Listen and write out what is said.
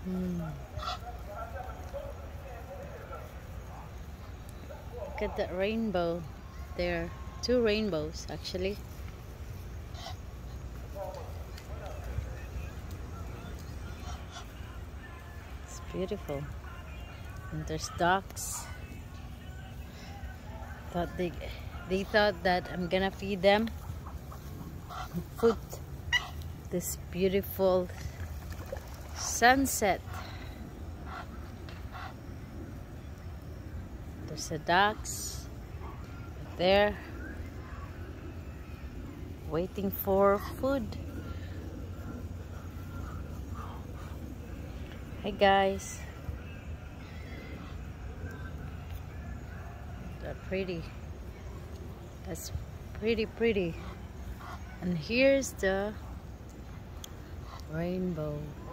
Hmm. Look at that rainbow. There are two rainbows actually. It's beautiful. And there's ducks. They thought that I'm gonna feed them food. This beautiful sunset. There's the ducks there waiting for food. Hey guys, they're pretty. That's pretty. And here's the rainbow.